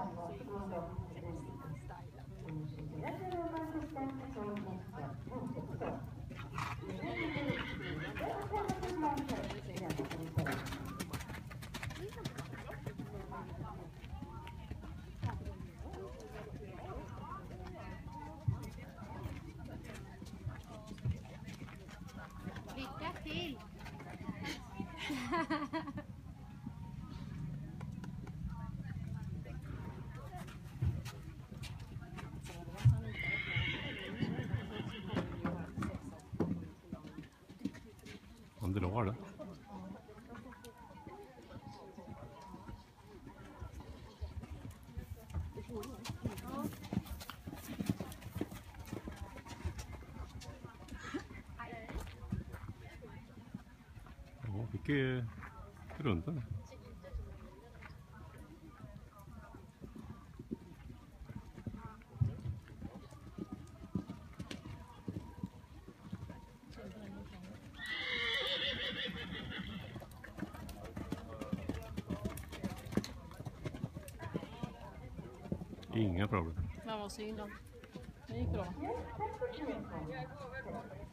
Lycka till! Han drar det. Ja, fick runt den. Inga problem. Men vad synd om. Det gick bra.